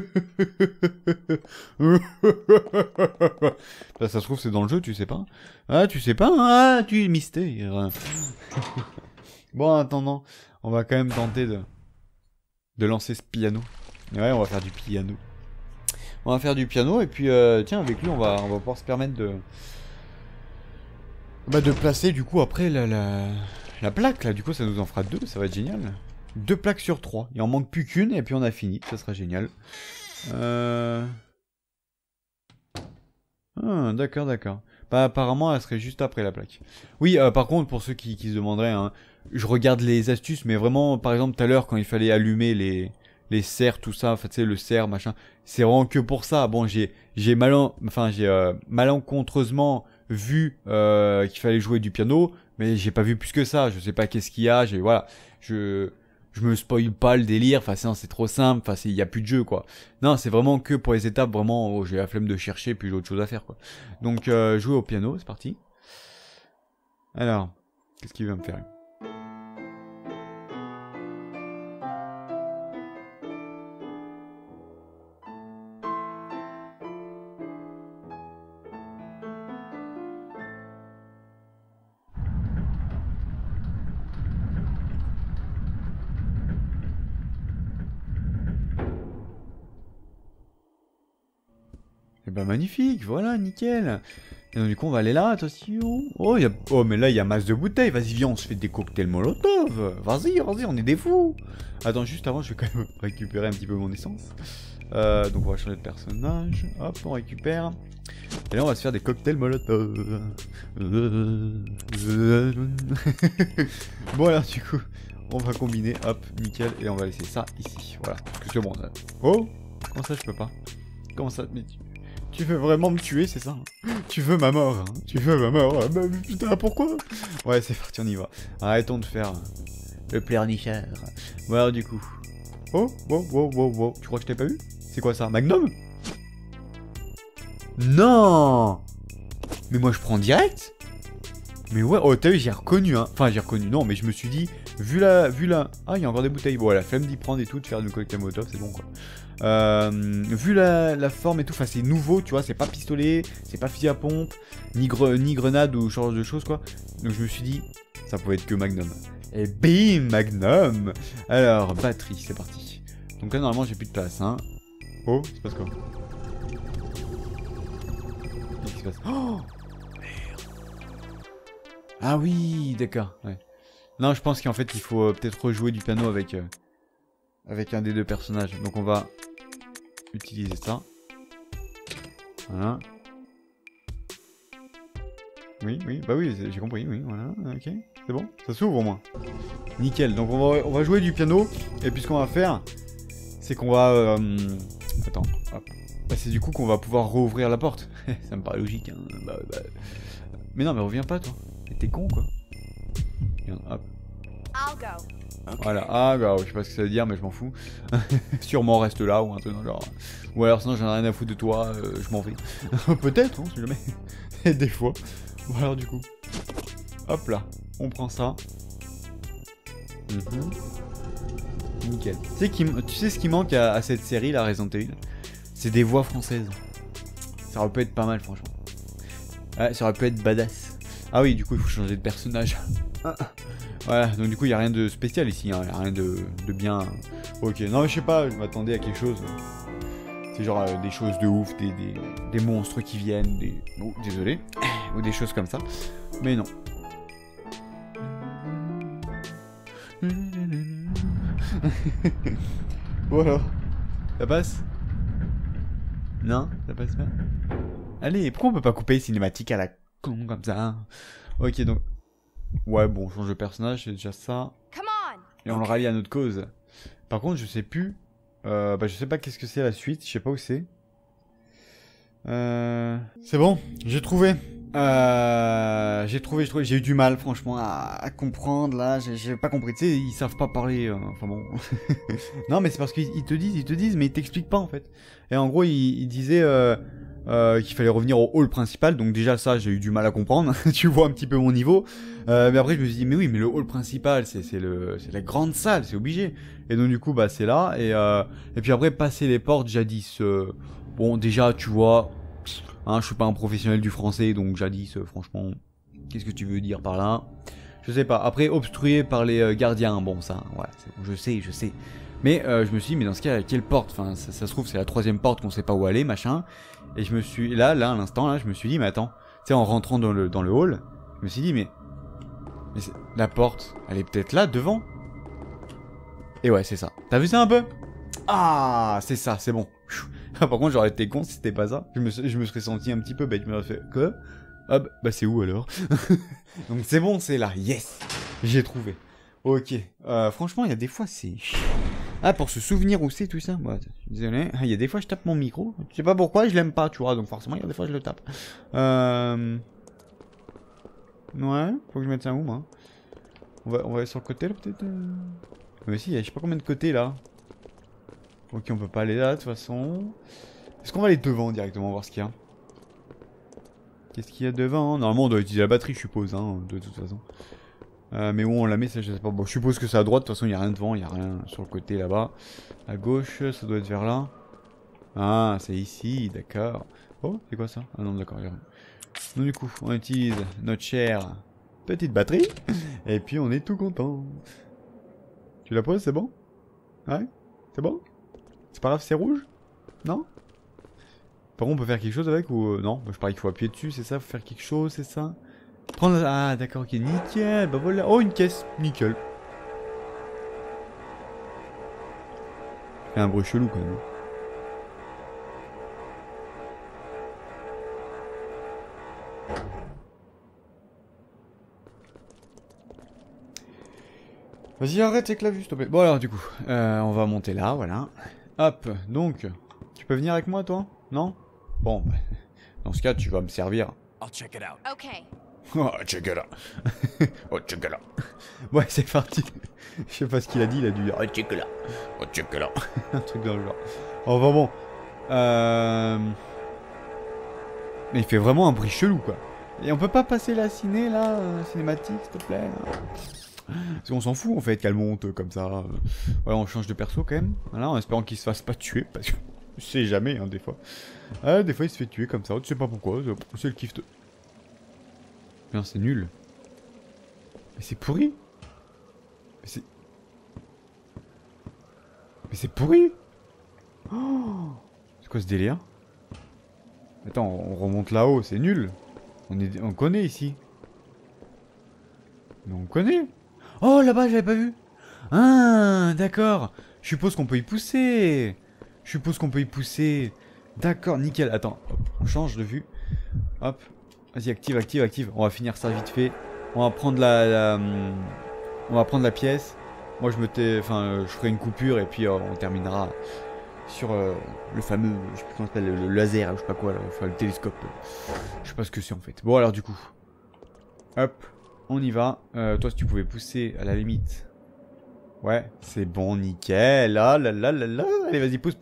Là, ça se trouve, c'est dans le jeu, tu sais pas. Ah, tu sais pas. Ah, tu es mystère. Bon, en attendant, on va quand même tenter de lancer ce piano. Ouais, on va faire du piano. On va faire du piano, et puis, tiens, avec lui, on va pouvoir se permettre de placer, du coup, après, la plaque, là. Du coup, ça nous en fera 2, ça va être génial. 2 plaques sur 3. Il en manque plus qu'une et puis on a fini. Ça sera génial. Ah, d'accord. Bah, apparemment, elle serait juste après la plaque. Oui, par contre, pour ceux qui se demanderaient, hein, je regarde les astuces, mais vraiment, par exemple, tout à l'heure, quand il fallait allumer les serres, tout ça, enfin, tu sais, le serre, machin, c'est vraiment que pour ça. Bon, j'ai malencontreusement vu qu'il fallait jouer du piano, mais j'ai pas vu plus que ça. Je sais pas qu'est-ce qu'il y a. Voilà, je me spoil pas le délire, enfin c'est trop simple, enfin il y a plus de jeu quoi. Non, c'est vraiment que pour les étapes vraiment où j'ai la flemme de chercher puis j'ai autre chose à faire quoi. Donc jouer au piano, c'est parti. Alors, qu'est-ce qu'il va me faire? Eh ben magnifique, voilà, nickel. Et donc du coup on va aller là, attention. Oh, mais là il y a masse de bouteilles, vas-y viens, on se fait des cocktails Molotov. Vas-y, on est des fous. Attends, juste avant, je vais quand même récupérer un petit peu mon essence. Donc on va changer de personnage, hop, on récupère. Et là on va se faire des cocktails Molotov. Bon alors du coup, on va combiner, hop, nickel, et on va laisser ça ici, voilà. Parce que c'est bon, ça. Oh, comment ça je peux pas? Comment ça? Mais tu veux vraiment me tuer, c'est ça? Tu veux ma mort, hein? Tu veux ma mort? Bah, putain, pourquoi? Ouais, c'est parti, on y va. Arrêtons de faire le pleurnicheur. Bon, alors, du coup. Oh, wow. Tu crois que je t'ai pas vu? C'est quoi ça? Magnum? Non! Mais moi, je prends direct? Mais ouais, oh, t'as vu, j'ai reconnu, hein. Enfin, j'ai reconnu, non, mais je me suis dit, vu la... Ah, il y a encore des bouteilles. Bon, la flemme d'y prendre et tout, de faire du cocktail Molotov, c'est bon, quoi. Vu la forme et tout, enfin c'est nouveau, tu vois, c'est pas pistolet, c'est pas fusil à pompe, ni grenade ou ce genre de choses quoi. Donc je me suis dit, Ça pouvait être que Magnum. Et bim, Magnum. Alors, batterie, c'est parti. Donc là, normalement, j'ai plus de place, hein. Oh, il se passe quoi? Qu'est-ce qui se passe? Oh merde. Ah oui, d'accord, ouais. Non, je pense qu'en fait, il faut peut-être rejouer du piano avec un des deux personnages. Donc on va utiliser ça. Voilà. Oui, bah oui, j'ai compris, oui, voilà, ok. C'est bon, ça s'ouvre au moins. Nickel, donc on va jouer du piano. Et puis ce qu'on va faire, c'est qu'on va... Attends, hop. Bah, c'est du coup qu'on va pouvoir rouvrir la porte. Ça me paraît logique, hein. Bah. Mais non, mais reviens pas, toi. T'es con, quoi. Viens, hop. Okay. Voilà, je sais pas ce que ça veut dire, mais je m'en fous. Sûrement reste là, ou un truc dans le genre. Ou alors sinon j'en ai rien à foutre de toi, je m'en vais. Peut-être, on sait jamais. Des fois. Ou alors du coup. Hop là, on prend ça. Nickel. Tu sais ce qui manque à cette série, la Resident Evil? C'est des voix françaises. Ça aurait pu être pas mal, franchement. Ouais, ça aurait pu être badass. Ah oui, du coup, il faut changer de personnage. Voilà, donc du coup, il n'y a rien de spécial ici, hein. Il n'y a rien de bien... Ok, non, mais je sais pas, je m'attendais à quelque chose. C'est genre des choses de ouf, des monstres qui viennent, Oh, désolé. Ou des choses comme ça. Mais non. Voilà. Ça passe? Non, ça passe pas. Allez, pourquoi on peut pas couper les cinématiques à la con comme ça? Ok, donc... Ouais, bon, on change de personnage, c'est déjà ça. Et on le rallie à notre cause. Par contre, je sais plus... je sais pas qu'est-ce que c'est la suite, je sais pas où c'est. C'est bon, j'ai trouvé. J'ai eu du mal, franchement, à comprendre, là, j'ai pas compris. Tu sais, ils savent pas parler, enfin bon. Non, mais c'est parce qu'ils te disent, mais ils t'expliquent pas, en fait. Et en gros, ils disaient... qu'il fallait revenir au hall principal, donc déjà ça j'ai eu du mal à comprendre. Tu vois un petit peu mon niveau, mais après je me suis dit mais oui, mais le hall principal c'est la grande salle, c'est obligé. Et donc du coup bah c'est là, et puis après passer les portes jadis, bon déjà tu vois, hein, je suis pas un professionnel du français, donc jadis franchement qu'est-ce que tu veux dire par là, je sais pas. Après obstrué par les gardiens, bon ça ouais, je sais. Mais je me suis dit, mais dans ce cas, quelle porte? Enfin, ça se trouve, c'est la troisième porte qu'on sait pas où aller, machin. Et je me suis... Là, à l'instant, là, je me suis dit, mais attends. Tu sais, en rentrant dans le hall, je me suis dit, mais la porte, elle est peut-être là, devant. Et ouais, c'est ça. T'as vu ça un peu? Ah, c'est ça, c'est bon. Par contre, j'aurais été con si c'était pas ça. Je me serais senti un petit peu bête. Je me serais fait, quoi? Hop, bah c'est où alors? Donc c'est bon, c'est là. Yes! J'ai trouvé. Ok. Franchement, il y a des fois, c'est... Ah, pour se souvenir où c'est tout ça. Bon, désolé. Il y a des fois je tape mon micro. Je sais pas pourquoi, je l'aime pas, tu vois. Donc forcément, il y a des fois je le tape. Ouais, faut que je mette ça où, moi? On va aller sur le côté là, peut-être. Mais si, il y a je sais pas combien de côtés là. Ok, on peut pas aller là de toute façon. Est-ce qu'on va aller devant directement, voir ce qu'il y a? Qu'est-ce qu'il y a devant? Normalement, on doit utiliser la batterie, je suppose, hein, de toute façon. Mais où on la met, ça je sais pas. Bon, je suppose que c'est à droite, de toute façon il n'y a rien devant, il n'y a rien sur le côté là-bas. À gauche, ça doit être vers là. Ah, c'est ici, d'accord. Oh, c'est quoi ça? Ah non, d'accord, il y a rien. Donc du coup, on utilise notre chère petite batterie. Et puis on est tout content. Tu la poses, c'est bon? Ouais? C'est bon? C'est pas grave, c'est rouge? Non? Par contre, on peut faire quelque chose avec ou... non, je parie qu'il faut appuyer dessus, c'est ça? Faut faire quelque chose, c'est ça? Prendre... Ah d'accord, ok, nickel, bah voilà. Oh, une caisse, nickel. Il y a un bruit chelou quand même. Vas-y, arrête avec la vue, s'il te plaît. Bon alors du coup, on va monter là, voilà. Hop, donc, tu peux venir avec moi toi? Non? Bon, bah, dans ce cas, tu vas me servir. I'll check it out. Okay. Oh, check it out. Oh, check it out. Ouais, c'est parti. Je sais pas ce qu'il a dit, il a dû dire oh, check it out. Oh, check it out. Un truc dans le genre. Enfin bon. Mais il fait vraiment un bruit chelou, quoi. Et on peut pas passer la ciné, là, cinématique, s'il te plaît. Parce qu'on s'en fout, en fait, qu'elle monte comme ça. Voilà, on change de perso, quand même. Voilà, en espérant qu'il se fasse pas tuer, parce que je sais jamais, hein, des fois. Des fois, il se fait tuer comme ça, tu sais pas pourquoi, c'est le kiff de... Putain, c'est nul. Mais c'est pourri. Mais c'est pourri. Oh, c'est quoi ce délire? Attends, on remonte là-haut, c'est nul. On connaît ici. Mais on connaît. Oh, là-bas, j'avais pas vu. Ah, d'accord. Je suppose qu'on peut y pousser. D'accord, nickel. Attends, hop, on change de vue. Hop. Vas-y, active. On va finir ça vite fait. On va prendre on va prendre la pièce. Moi, je ferai une coupure et puis on terminera sur le fameux, je sais plus comment ça s'appelle, le laser, je sais pas quoi, là, enfin, le télescope. Je sais pas ce que c'est en fait. Bon, alors du coup. Hop, on y va. Toi, si tu pouvais pousser à la limite. Ouais, c'est bon, nickel. Ah là là là là. Allez, vas-y, pousse.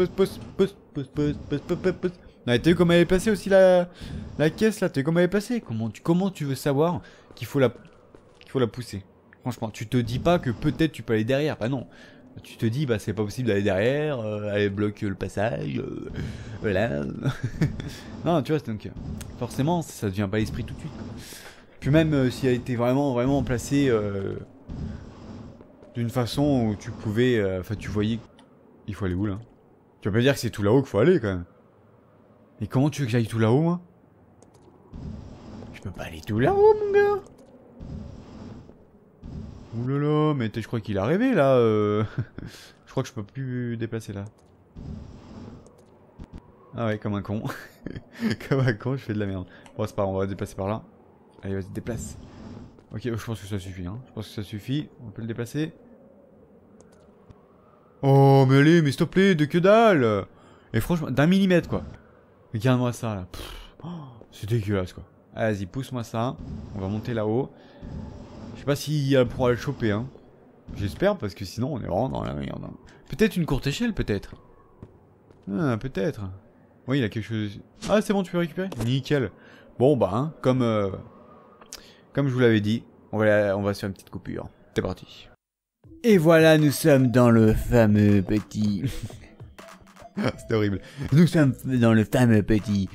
Non, t'as vu comment elle est placée aussi la caisse là? T'as vu comment elle est placée? Comment tu veux savoir qu'il faut la pousser? Franchement, tu te dis pas que peut-être tu peux aller derrière. Bah non. Tu te dis, bah c'est pas possible d'aller derrière, elle bloque le passage, voilà. Non, tu vois, donc forcément, ça devient pas l'esprit tout de suite. Puis même si elle était vraiment placée d'une façon où tu pouvais, enfin tu voyais, il faut aller où là? Tu vas pas dire que c'est tout là-haut qu'il faut aller quand même. Mais comment tu veux que j'aille tout là-haut, moi? Je peux pas aller tout là-haut, mon gars. Oulala, mais je crois qu'il est arrivé là. Je crois que je peux plus déplacer là. Ah ouais, comme un con. Comme un con, je fais de la merde. Bon, c'est pas grave, on va déplacer par là. Allez, vas-y, déplace. Ok, je pense que ça suffit. Hein. Je pense que ça suffit. On peut le déplacer. Oh, mais allez, mais s'il te plaît, de que dalle. Et franchement, d'un millimètre quoi. Regarde-moi ça là. Oh, c'est dégueulasse quoi. Vas-y, pousse-moi ça. On va monter là-haut. Je sais pas si elle pourra le choper, hein. J'espère, parce que sinon on est vraiment dans la merde. Hein. Peut-être une courte échelle, peut-être. Ah, peut-être. Oui, il a quelque chose... Ah, c'est bon, tu peux récupérer? Nickel. Bon, bah, hein, comme je vous l'avais dit, on va se faire une petite coupure. C'est parti. Et voilà, nous sommes dans le fameux petit... C'était horrible. Nous sommes dans le fameux petit...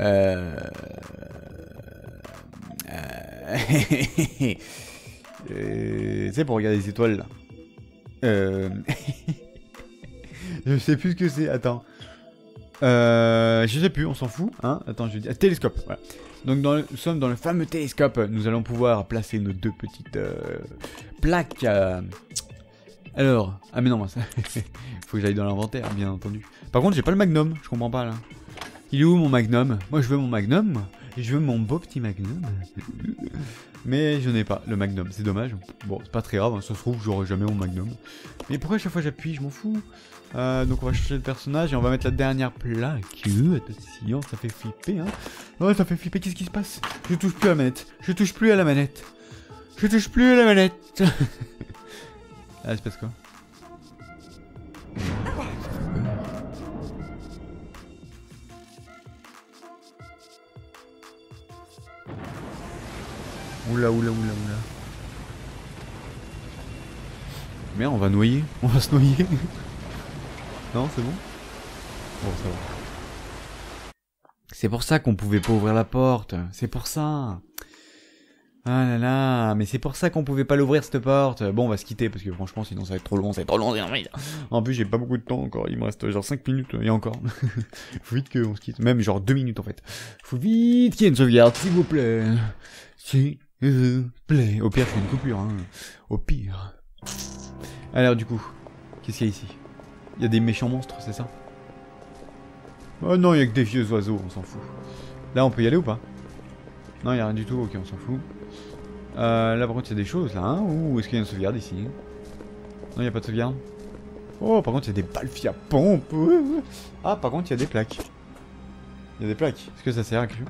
c'est pour regarder les étoiles là. Je sais plus ce que c'est, attends. Je sais plus, on s'en fout. Hein, attends, je dis. Télescope, voilà. Donc nous sommes dans le fameux télescope. Nous allons pouvoir placer nos deux petites plaques. Alors, ah mais non, ça... faut que j'aille dans l'inventaire, bien entendu. Par contre, j'ai pas le magnum, je comprends pas là. Il est où mon magnum? Moi je veux mon magnum. Et je veux mon beau petit magnum. Mais je n'ai pas le magnum, c'est dommage. Bon, c'est pas très grave, hein, ça se trouve, j'aurai jamais mon magnum. Mais pourquoi à chaque fois j'appuie, je m'en fous. Donc on va changer de personnage et on va mettre la dernière plaque. Attention, ça fait flipper, hein. Ouais, ça fait flipper, qu'est-ce qui se passe? Je touche plus à la manette. Je touche plus à la manette. Ah, il se passe quoi? Oula. Merde, on va noyer. On va se noyer. Non, c'est bon? Bon, ça va. C'est pour ça qu'on pouvait pas ouvrir la porte. C'est pour ça. Ah là là, mais c'est pour ça qu'on pouvait pas l'ouvrir cette porte. Bon, on va se quitter parce que franchement, sinon ça va être trop long, En plus, j'ai pas beaucoup de temps encore. Il me reste genre 5 minutes et encore. Faut vite qu'on se quitte. Même genre 2 minutes en fait. Faut vite qu'il y ait une sauvegarde, s'il vous plaît. S'il vous plaît. Au pire, je fais une coupure. Hein. Au pire. Alors, du coup, qu'est-ce qu'il y a ici? Il y a des méchants monstres, c'est ça? Oh non, il y a que des vieux oiseaux, on s'en fout. Là, on peut y aller ou pas? Non, il n'y a rien du tout, ok, on s'en fout. Là, par contre, il y a des choses, là, hein? Ou est-ce qu'il y a une sauvegarde ici? Non, il n'y a pas de sauvegarde. Oh, par contre, il y a des balles à pompe. Ah, par contre, il y a des plaques. Il y a des plaques. Est-ce que ça sert à quelque chose?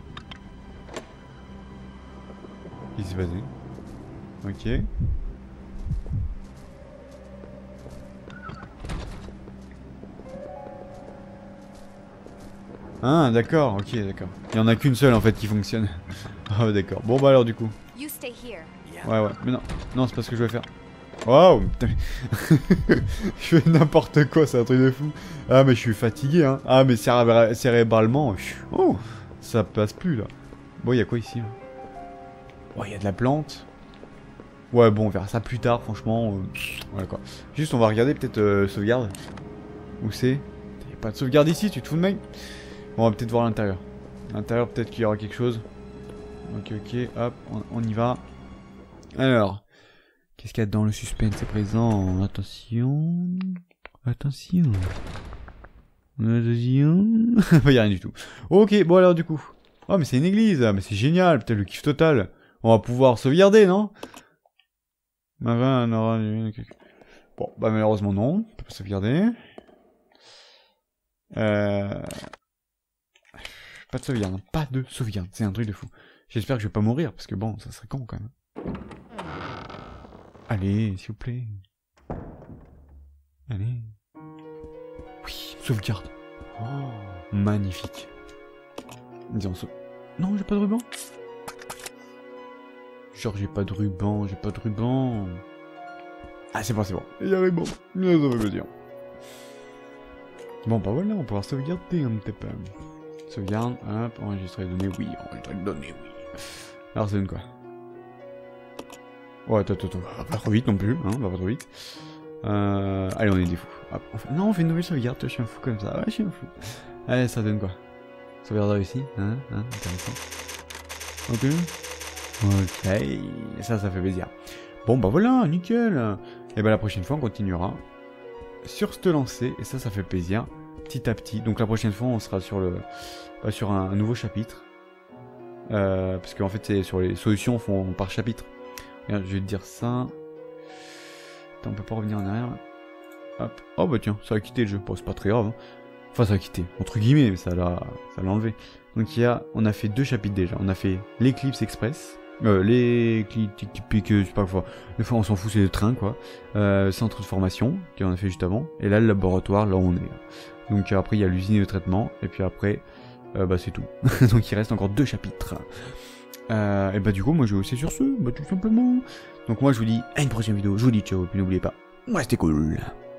Qu'est-ce qui s'est passé? Ok. Ah, d'accord, ok, d'accord. Il y en a qu'une seule en fait qui fonctionne. Ah, d'accord. Bon, bah alors, du coup. Ouais, mais non. Non, c'est pas ce que je vais faire. Waouh! Je fais n'importe quoi, c'est un truc de fou. Ah, mais je suis fatigué, hein. Ah, mais cérébralement. Oh, ça passe plus là. Bon, il y a quoi ici? Oh, il y a de la plante. Ouais, bon, on verra ça plus tard, franchement. Voilà quoi. Juste, on va regarder peut-être sauvegarde. Où c'est? Y'a pas de sauvegarde ici, tu te fous de mec? On va peut-être voir l'intérieur. L'intérieur, peut-être qu'il y aura quelque chose. Ok, hop, on y va. Alors, qu'est-ce qu'il y a dans le suspense est présent? Attention. Attention. Attention. Il y a rien du tout. Ok, bon alors du coup. Oh, mais c'est une église, mais c'est génial, peut-être le kiff total. On va pouvoir sauvegarder, non? Bon, bah malheureusement non, on peut pas sauvegarder. Pas de sauvegarde, hein. Pas de sauvegarde, c'est un truc de fou. J'espère que je vais pas mourir, parce que bon, ça serait con quand même. Allez, s'il vous plaît. Allez. Oui, sauvegarde. Oh, magnifique. Disons ça. Non, j'ai pas de ruban. Genre, j'ai pas de ruban. Ah, c'est bon. Il y a ruban. Ça veut me dire. Bon, bah voilà, on va pouvoir sauvegarder un petit peu. Sauvegarde, hop, enregistrer les données, oui, enregistrer les données, oui. Alors, ça donne quoi? Ouais, attends, va pas trop vite non plus, hein, va pas trop vite. Allez, on est des fous. Hop, non, on fait une nouvelle sauvegarde, je suis un fou comme ça, ouais, je suis un fou. Allez, ça donne quoi? Sauvegarde réussi, intéressant. Ok. Ça fait plaisir. Bon, bah voilà, nickel. Et bah la prochaine fois, on continuera sur ce lancer, et ça fait plaisir. Petit à petit. Donc la prochaine fois, on sera sur sur un nouveau chapitre. Parce qu'en fait, c'est sur les solutions font par chapitre. Regarde, je vais te dire ça. Attends, on peut pas revenir en arrière. Hop. Oh bah tiens, ça a quitté le jeu. Bon, c'est pas très grave. Hein. Enfin, ça a quitté. Entre guillemets, mais ça l'a enlevé. Donc on a fait 2 chapitres déjà. On a fait l'Eclipse Express. Je sais pas quoi. Des fois, on s'en fout, c'est le train, quoi. Centre de formation, qu'on a fait juste avant. Et là, le laboratoire, là où on est. Donc après, il y a l'usine de traitement. Et puis après, bah c'est tout. Donc il reste encore 2 chapitres. Et bah du coup, moi je vais aussi sur ce, bah tout simplement. Donc moi je vous dis à une prochaine vidéo. Je vous dis ciao. Et puis n'oubliez pas, restez cool.